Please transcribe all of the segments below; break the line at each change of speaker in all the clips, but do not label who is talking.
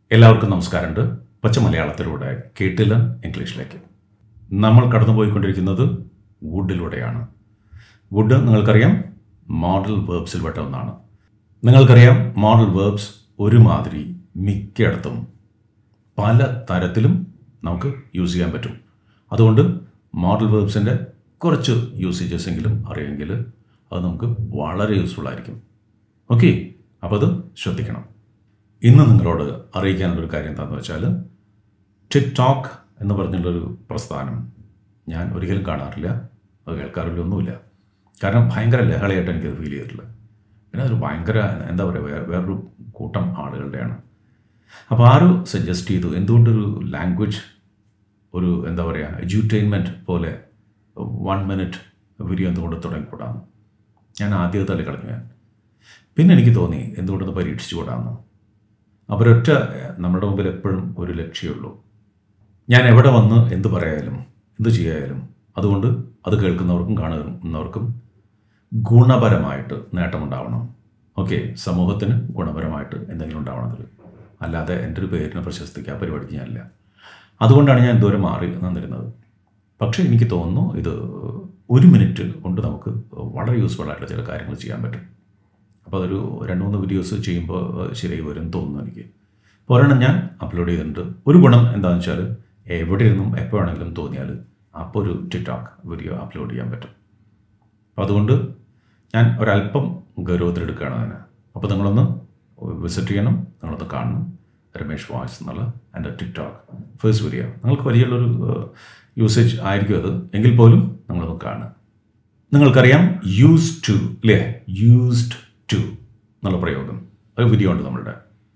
എല്ലാവർക്കും നമസ്കാരമുണ്ട്. പച്ച മലയാളത്തിലൂടെ കേട്ടില്ല ഇംഗ്ലീഷിലേക്ക് നമ്മൾ കടന്നുപോയിക്കൊണ്ടിരിക്കുന്നത് വുഡിലൂടെയാണ്. വുഡ് നിങ്ങൾക്കറിയാം മോഡൽ വേർബ്സിൽ പെട്ട ഒന്നാണ്. നിങ്ങൾക്കറിയാം മോഡൽ വേർബ്സ് ഒരുമാതിരി മിക്കയിടത്തും പല തരത്തിലും നമുക്ക് യൂസ് ചെയ്യാൻ പറ്റും. അതുകൊണ്ട് മോഡൽ വേർബ്സിൻ്റെ കുറച്ച് യൂസേജസ് എങ്കിലും അറിയുമെങ്കിൽ അത് നമുക്ക് വളരെ യൂസ്ഫുൾ ആയിരിക്കും. ഓക്കെ, അപ്പോൾ അത് ശ്രദ്ധിക്കണം. ഇന്ന് നിങ്ങളോട് അറിയിക്കാനുള്ളൊരു കാര്യം എന്താണെന്ന് വെച്ചാൽ, ടിക്ടോക്ക് എന്ന് പറഞ്ഞുള്ളൊരു പ്രസ്ഥാനം ഞാൻ ഒരിക്കലും കാണാറില്ല, അത് കേൾക്കാറില്ല, ഒന്നുമില്ല. കാരണം ഭയങ്കര ലഹളയായിട്ട് എനിക്കത് ഫീൽ ചെയ്തിട്ടില്ല. പിന്നെ അതൊരു ഭയങ്കര എന്താ പറയുക, വേറൊരു കൂട്ടം ആളുകളുടെയാണ്. അപ്പോൾ ആരോ സജസ്റ്റ് ചെയ്തു എന്തുകൊണ്ടൊരു ലാംഗ്വേജ് ഒരു എന്താ പറയുക എഡ്യൂറ്റൈൻമെൻറ്റ് പോലെ 1 മിനിറ്റ് വീഡിയോ എന്തുകൊണ്ട് തുടങ്ങിക്കൂടാന്ന്. ഞാൻ ആദ്യം തള്ളിക്കളഞ്ഞു. പിന്നെ എനിക്ക് തോന്നി എന്തുകൊണ്ടൊന്ന് പരീക്ഷിച്ചുകൂടാന്ന്. അവരൊറ്റ നമ്മുടെ മുമ്പിൽ എപ്പോഴും ഒരു ലക്ഷ്യമുള്ളൂ. ഞാൻ എവിടെ വന്ന് എന്ത് പറയായാലും എന്ത് ചെയ്യായാലും അതുകൊണ്ട് അത് കേൾക്കുന്നവർക്കും കാണുന്നവർക്കും ഗുണപരമായിട്ട് നേട്ടമുണ്ടാവണം. ഓക്കെ, സമൂഹത്തിന് ഗുണപരമായിട്ട് എന്തെങ്കിലും ഉണ്ടാവണതിൽ, അല്ലാതെ എൻ്റെ ഒരു പേരിന് പ്രശസ്തിക്ക് ആ പരിപാടിക്ക് ഞാനില്ല. അതുകൊണ്ടാണ് ഞാൻ ഇതുവരെ മാറി നിന്നിരുന്നത്. പക്ഷേ എനിക്ക് തോന്നുന്നു ഇത് 1 മിനിറ്റ് കൊണ്ട് നമുക്ക് വളരെ യൂസ്ഫുൾ ആയിട്ടുള്ള ചില കാര്യങ്ങൾ ചെയ്യാൻ പറ്റും. അപ്പോൾ അതൊരു 2-3 വീഡിയോസ് ചെയ്യുമ്പോൾ ശരിയായി വരും തോന്നുന്നു എനിക്ക്. അപ്പോൾ ഒരെണ്ണം ഞാൻ അപ്ലോഡ് ചെയ്തിട്ടുണ്ട്. ഒരു ഗുണം എന്താണെന്ന് വെച്ചാൽ എവിടെ ഇരുന്നും എപ്പോൾ വേണമെങ്കിലും തോന്നിയാൽ അപ്പോൾ ഒരു ടിക്ടോക്ക് വീഡിയോ അപ്ലോഡ് ചെയ്യാൻ പറ്റും. അപ്പോൾ അതുകൊണ്ട് ഞാൻ ഒരല്പം ഗൗരവത്തിലെടുക്കുകയാണ് അതിന്. അപ്പോൾ നിങ്ങളൊന്ന് വിസിറ്റ് ചെയ്യണം, നിങ്ങളൊന്ന് കാണണം. രമേഷ് വോയ്സ് എന്നുള്ള എൻ്റെ ടിക്ടോക്ക് ഫസ്റ്റ് വീഡിയോ. നിങ്ങൾക്ക് വലിയുള്ളൊരു യൂസേജ് ആയിരിക്കും അത്, എങ്കിൽ പോലും നിങ്ങളൊന്ന് കാണുക. നിങ്ങൾക്കറിയാം യൂസ് ടു അല്ലേ, യൂസ്ഡ് ടു എന്നുള്ള പ്രയോഗം, ഒരു വീഡിയോ ഉണ്ട് നമ്മളുടെ.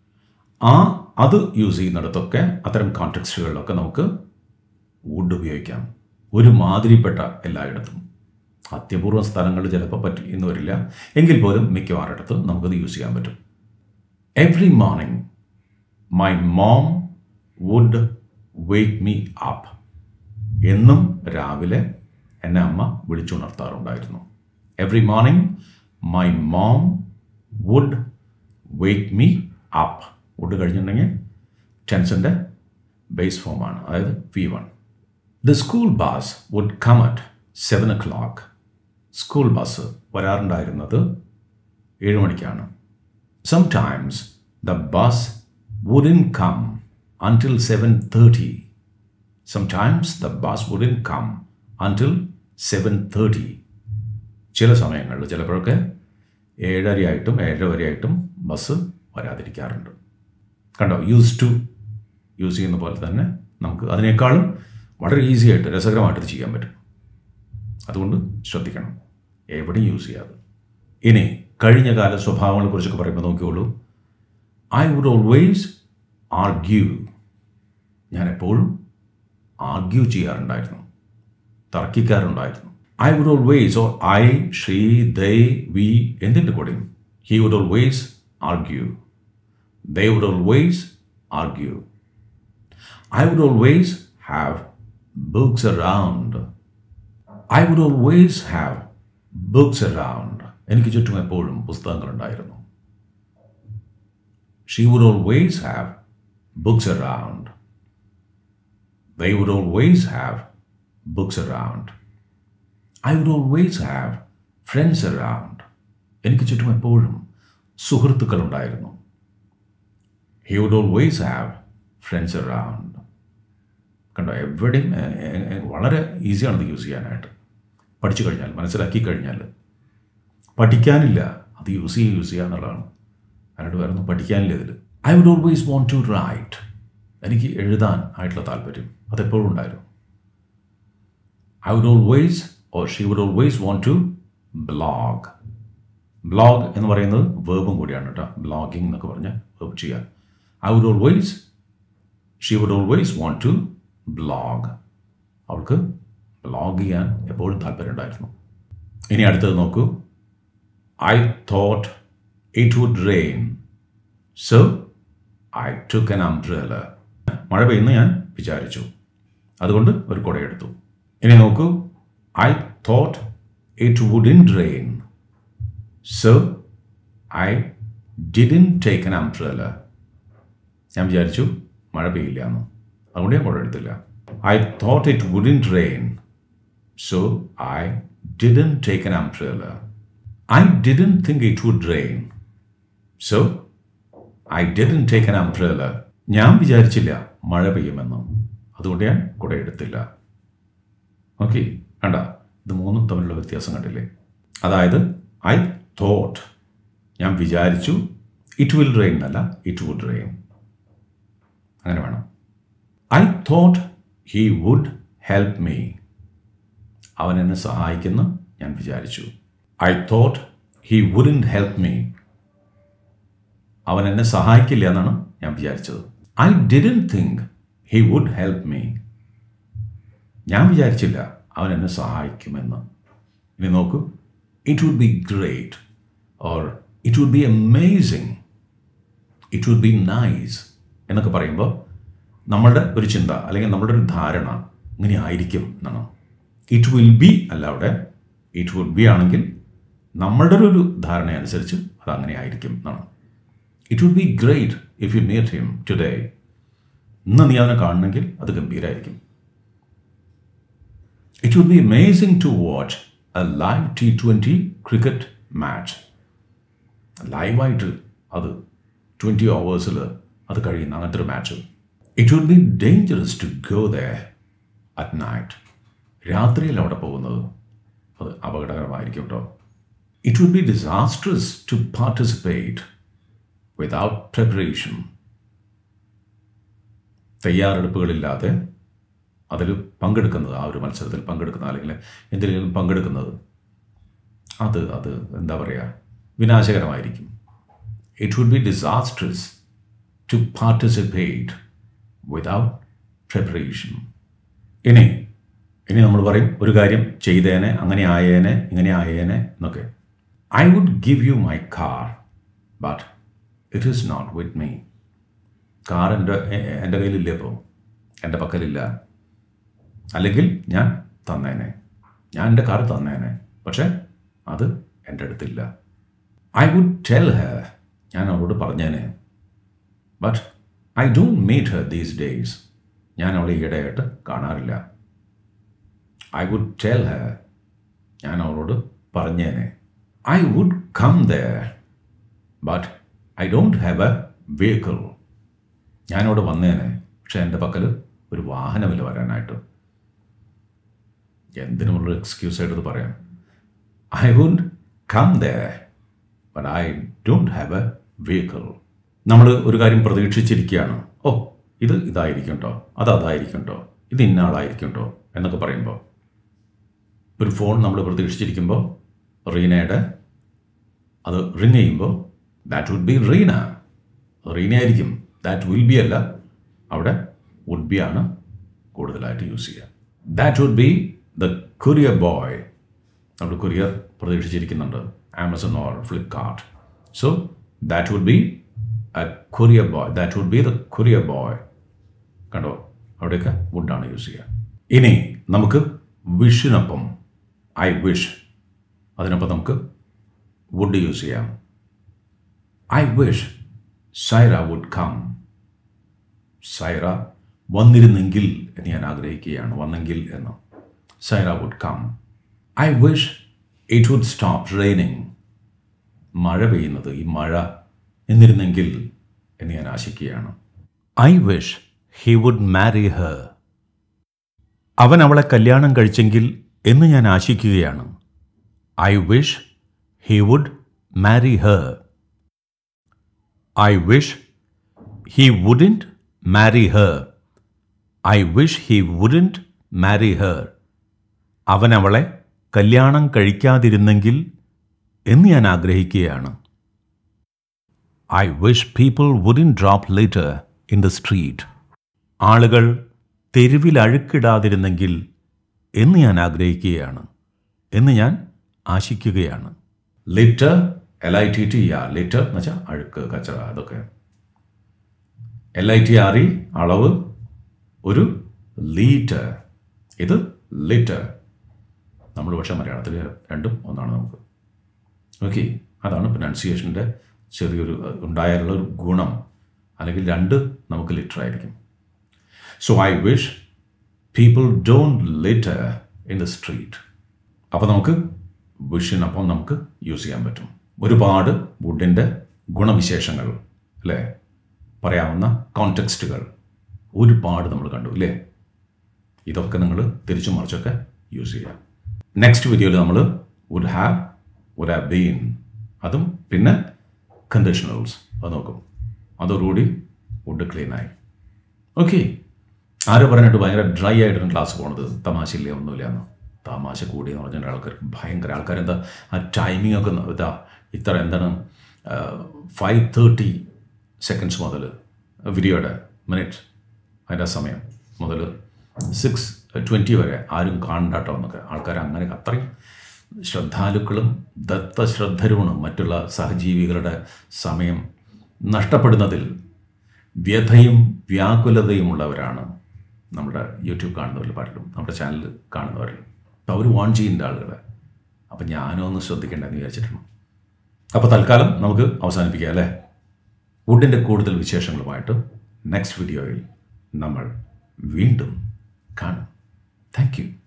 അത് യൂസ് ചെയ്യുന്നിടത്തൊക്കെ അത്തരം കോണ്ടെക്സ്റ്റുകളിലൊക്കെ നമുക്ക് വുഡ് ഉപയോഗിക്കാം. ഒരു മാതിരിപ്പെട്ട എല്ലായിടത്തും. അത്യപൂർവ സ്ഥലങ്ങളിൽ ചിലപ്പോൾ പറ്റി എന്ന് വരില്ല, എങ്കിൽ പോലും മിക്കവാറിടത്ത് നമുക്കത് യൂസ് ചെയ്യാൻ പറ്റും. Every morning my mom would wake me up. എന്നും രാവിലെ എന്നെ അമ്മ വിളിച്ചുണർത്താറുണ്ടായിരുന്നു. Every morning my mom would wake me up. Would കഴിഞ്ഞിട്ടുണ്ടെങ്കിൽ ടെൻസിൻ്റെ ബേസ് ഫോമാണ്, അതായത് V1. The school bus would come at 7 o'clock. School bus വരാറുണ്ടായിരുന്നത് 7 മണിക്കാണ്. Sometimes the bus wouldn't come until 7:30. Sometimes the bus wouldn't come until 7:30. ചില സമയങ്ങളിൽ ചിലപ്പോഴൊക്കെ 7:30 ആയിട്ടും 7:30 വരെയായിട്ടും ബസ് വരാതിരിക്കാറുണ്ട്. കണ്ടോ, യൂസ് ടു യൂസ് ചെയ്യുന്ന പോലെ തന്നെ നമുക്ക് അതിനേക്കാളും വളരെ ഈസി ആയിട്ട് രസകരമായിട്ട് ചെയ്യാൻ പറ്റും. അതുകൊണ്ട് ശ്രദ്ധിക്കണം, എവിടെയും യൂസ് ചെയ്യാതെ. ഇനി കഴിഞ്ഞ കാല സ്വഭാവങ്ങളെ കുറിച്ചൊക്കെ പറയുമ്പോൾ നോക്കിയോളൂ. I would always argue. ഞാൻ എപ്പോഴും ആർഗ്യൂ ചെയ്യാറുണ്ടായിരുന്നു, തർക്കിക്കാറുണ്ടായിരുന്നു. I would always, or I, she, they, we, എന്തിൻ്റെ കൂടെയും he would always argue. They would always argue. I would always have books around. I would always have books around. എനിക്ക് ചുറ്റും എപ്പോഴും പുസ്തകങ്ങളുണ്ടായിരുന്നു. She would always have books around. They would always have books around. I would always have friends around. എനിക്ക് ചുറ്റും എപ്പോഴും സുഹൃത്തുക്കളുണ്ടായിരുന്നു. He would always have friends around. കണ്ടോ, എവിടെയും വളരെ ഈസിയാണത് use ചെയ്യാനായിട്ട്. പഠിച്ചു കഴിഞ്ഞാൽ, മനസ്സിലാക്കി കഴിഞ്ഞാൽ. പഠിക്കാനില്ല, അത് യൂസ് ചെയ്യുക എന്നുള്ളതാണ്. അതിനോട് വേറെ ഒന്നും പഠിക്കാനില്ല ഇതിൽ. I would always want to write. എനിക്ക് എഴുതാൻ ആയിട്ടുള്ള താല്പര്യം അതെപ്പോഴും ഉണ്ടായിരുന്നു. I would always, or she would always want to blog. Blog എന്ന് പറയുന്നത് വേർബും കൂടിയാണ് കേട്ടോ. ബ്ലോഗിങ് എന്നൊക്കെ പറഞ്ഞാൽ വേർബ് ചെയ്യാൻ. I would always, she would always want to blog. അവൾക്ക് ബ്ലോഗ് ചെയ്യാൻ എപ്പോഴും താല്പര്യം ഉണ്ടായിരുന്നു. ഇനി അടുത്തത് നോക്കൂ. I thought it would rain, so I took an umbrella. മഴ പെയ്യുന്നു ഞാൻ വിചാരിച്ചു, അതുകൊണ്ട് ഒരു കുടയെടുത്തു. ഇനി നോക്കൂ. I thought it wouldn't rain, so I didn't take an umbrella. ഞാൻ വിചാരിച്ചു മഴ പെയ്യില്ല എന്ന്, അതുകൊണ്ട് ഞാൻ കുട എടുത്തില്ല. I thought it wouldn't rain, so I didn't take an umbrella. I didn't think it would rain, so I didn't take an umbrella. ഞാൻ വിചാരിച്ചില്ല മഴ പെയ്യുമെന്ന്, അതുകൊണ്ട് ഞാൻ കുട എടുത്തില്ല. ഓക്കെ, കണ്ട, ഇത് മൂന്നും തമ്മിലുള്ള വ്യത്യാസം കണ്ടില്ലേ? അതായത് ഐ തോട്ട്, ഞാൻ വിചാരിച്ചു, ഇറ്റ് വിൽ റെയിൻ എന്നല്ല, ഇറ്റ് വുഡ് റെയിൻ. അങ്ങനെ വേണം. I thought he would help me, അവൻ എന്നെ സഹായിക്കുന്നു ഞാൻ വിചാരിച്ചു. I thought he wouldn't help me, അവൻ എന്നെ സഹായിക്കില്ല എന്നാണ് ഞാൻ വിചാരിച്ചത്. I didn't think he would help me, ഞാൻ വിചാരിച്ചില്ല അവൻ എന്നെ സഹായിക്കുമെന്ന്. ഇനി നോക്കൂ, it would be great or it would be amazing, it would be nice എന്നൊക്കെ പറയുമ്പോൾ നമ്മളുടെ ഒരു ചിന്ത അല്ലെങ്കിൽ നമ്മളുടെ ഒരു ധാരണ ഇങ്ങനെ ആയിരിക്കും എന്നാണ്. ഇറ്റ് വിൽ ബി അല്ല, അവിടെ ഇറ്റ് വുഡ് ബി ആണെങ്കിൽ നമ്മളുടെ ഒരു ധാരണ അനുസരിച്ച് അത് അങ്ങനെ ആയിരിക്കും എന്നാണ്. It would be great if you meet him today, ഇന്ന് നീ അവനെ കാണണമെങ്കിൽ അത് ഗംഭീരമായിരിക്കും. It would be amazing to watch a live T20 cricket match. ലൈവായിട്ട് അത് 20 hours അത് കഴിയുന്ന അങ്ങനത്തെ ഒരു match. It would be dangerous to go there at night, രാത്രിയിൽ അവിടെ പോകുന്നത് അത് അപകടകരമായിരിക്കും കേട്ടോ. It would be disastrous to participate without preparation, തയ്യാറെടുപ്പുകളില്ലാതെ അതിൽ പങ്കെടുക്കുന്നത്, ആ ഒരു മത്സരത്തിൽ പങ്കെടുക്കുന്നത് അല്ലെങ്കിൽ എന്തിലെങ്കിലും പങ്കെടുക്കുന്നത് അത് എന്താ പറയുക, വിനാശകരമായിരിക്കും. It would be disastrous to participate without preparation. ഇനി നമ്മൾ പറയും ഒരു കാര്യം ചെയ്തേനെ, അങ്ങനെ ആയേനെ, ഇങ്ങനെ ആയേനെ എന്നൊക്കെ. I would give you my car but it is not with me. Car എൻ്റെ കയ്യിലില്ല, ഇപ്പോൾ എൻ്റെ പക്കലില്ല. അല്ലെങ്കിൽ ഞാൻ തന്നേനെ, ഞാൻ എൻ്റെ കാർ തന്നേനെ, പക്ഷേ അത് എൻ്റെ അടുത്തില്ല. ഐ വുഡ് ടെൽ ഹെർ, ഞാൻ അവളോട് പറഞ്ഞേനെ. But I don't meet her these days, ഞാൻ അവളെ ഈയിടെയായിട്ട് കാണാറില്ല. ഐ വുഡ് ടെൽ ഹെർ, ഞാൻ അവളോട് പറഞ്ഞേനെ. I would come there but I don't have a vehicle, ഞാനവിടെ വന്നേനെ, പക്ഷേ എൻ്റെ പക്കൽ ഒരു വാഹനമില്ല വരാനായിട്ട്. എന്തിനുമുള്ള എക്സ്ക്യൂസായിട്ടത് പറയാം. I would come there but I don't have a vehicle. നമ്മൾ ഒരു കാര്യം പ്രതീക്ഷിച്ചിരിക്കുകയാണ്, ഓ ഇതായിരിക്കും കേട്ടോ, അതായിരിക്കും കേട്ടോ, ഇത് ഇന്ന ആളായിരിക്കും കേട്ടോ എന്നൊക്കെ പറയുമ്പോൾ, ഒരു ഫോൺ നമ്മൾ പ്രതീക്ഷിച്ചിരിക്കുമ്പോൾ റീനയുടെ അത് റിങ് ചെയ്യുമ്പോൾ that would be Reena, Reena ആയിരിക്കും. ദാറ്റ് വിൽ ബി അല്ല, അവിടെ വുഡ് ബി ആണ് കൂടുതലായിട്ട് യൂസ് ചെയ്യുക. That would be the courier boy, നമ്മൾ കൊറിയർ പ്രതീക്ഷിച്ചിരിക്കുന്നുണ്ട്, Amazon or Flipkart. So that would be a courier boy, that would be the courier boy. കണ്ടോ, അവിടെയൊക്കെ വുഡാണ് യൂസ് ചെയ്യുക. ഇനി നമുക്ക് വിഷിനൊപ്പം ഐ വിഷ്, അതിനൊപ്പം നമുക്ക് വുഡ് യൂസ് ചെയ്യാം. I wish Saira would come. Saira വന്നിരുന്നെങ്കിൽ എന്ന് ഞാൻ ആഗ്രഹിക്കുകയാണ്, വന്നെങ്കിൽ എന്ന്. Saira would come. I wish it would stop raining. മഴ പെയ്യുന്നത്, ഈ മഴ എന്നിരുന്നെങ്കിൽ എന്ന് ഞാൻ ആശിക്കുകയാണ്. I wish he would marry her. അവൻ അവളെ കല്യാണം കഴിച്ചെങ്കിൽ എന്ന് ഞാൻ ആശിക്കുകയാണ്. I wish he would marry her. I wish he wouldn't marry her. I wish he wouldn't marry her. അവൻ അവളെ കല്യാണം കഴിക്കാതിരുന്നെങ്കിൽ എന്ന് ഞാൻ ആഗ്രഹിക്കുകയാണ്. I wish people wouldn't drop litter in the street. ആളുകൾ തെരുവിൽ അഴുക്കിടാതിരുന്നെങ്കിൽ എന്ന് ഞാൻ ആഗ്രഹിക്കുകയാണ്, എന്ന് ഞാൻ ആശിക്കുകയാണ്. ലിറ്റർ, LITTER, ലിറ്റർ എന്ന് വെച്ചാൽ അഴുക്ക്, കച്ചറ, അതൊക്കെ. LITRE അളവ്, ഒരു ലീറ്റർ, ഇത് ലിറ്റർ. നമ്മൾ പക്ഷേ മലയാളത്തിൽ രണ്ടും ഒന്നാണ് നമുക്ക്. ഓക്കെ, അതാണ് പ്രൊനൗൺസിയേഷൻ്റെ ചെറിയൊരു ഉണ്ടായാലുള്ള ഒരു ഗുണം. അല്ലെങ്കിൽ 2 നമുക്ക് ലിറ്റർ ആയിരിക്കും. So I wish people don't litter in the street. അപ്പോൾ നമുക്ക് വിഷിനൊപ്പം നമുക്ക് യൂസ് ചെയ്യാൻ പറ്റും. ഒരുപാട് വുഡിൻ്റെ ഗുണവിശേഷങ്ങൾ അല്ലേ, പറയാവുന്ന കോണ്ടെക്സ്റ്റുകൾ ഒരുപാട് നമ്മൾ കണ്ടു ഇല്ലേ. ഇതൊക്കെ നിങ്ങൾ തിരിച്ചും മറിച്ചൊക്കെ യൂസ് ചെയ്യാം. നെക്സ്റ്റ് വീഡിയോയിൽ നമ്മൾ വുഡ് ഹാവ് ബീൻ, അതും പിന്നെ കണ്ടീഷണൽസ് അത് നോക്കും. അതോടുകൂടി വുഡ് ക്ലീനായി. ഓക്കെ, ആരോ പറഞ്ഞിട്ട് ഭയങ്കര ഡ്രൈ ആയിട്ടാണ് ക്ലാസ് പോണത്, തമാശയില്ല ഒന്നുമില്ല എന്ന്. തമാശ കൂടി എന്ന് പറഞ്ഞാൽ ആൾക്കാർക്ക് ഭയങ്കര, ആൾക്കാരെന്താ ആ ടൈമിംഗ് ഒക്കെ ഇതാ ഇത്ര എന്താണ് 5:30 seconds മുതൽ വീഡിയോയുടെ മിനിറ്റ്, അതിൻ്റെ സമയം മുതൽ 6:20 വരെ ആരും കാണണ്ടാട്ടോ എന്നൊക്കെ ആൾക്കാർ അങ്ങനെ അത്രയും ശ്രദ്ധാലുക്കളും ദത്തശ്രദ്ധരുമാണ്. മറ്റുള്ള സഹജീവികളുടെ സമയം നഷ്ടപ്പെടുന്നതിൽ വ്യഥയും വ്യാകുലതയുമുള്ളവരാണ് നമ്മുടെ യൂട്യൂബ് കാണുന്നവരിൽ പലരും, നമ്മുടെ ചാനൽ കാണുന്നവരിൽ. അപ്പോൾ അവർ വാൺ ചെയ്യുന്ന ആളുകളെ. അപ്പം ഞാനും ഒന്ന് ശ്രദ്ധിക്കേണ്ടതെന്ന് വിചാരിച്ചിട്ടുണ്ട്. അപ്പോൾ തൽക്കാലം നമുക്ക് അവസാനിപ്പിക്കാം അല്ലേ. വുഡിൻ്റെ കൂടുതൽ വിശേഷങ്ങളുമായിട്ട് നെക്സ്റ്റ് വീഡിയോയിൽ നമ്മൾ വീണ്ടും കാണും. Thank U.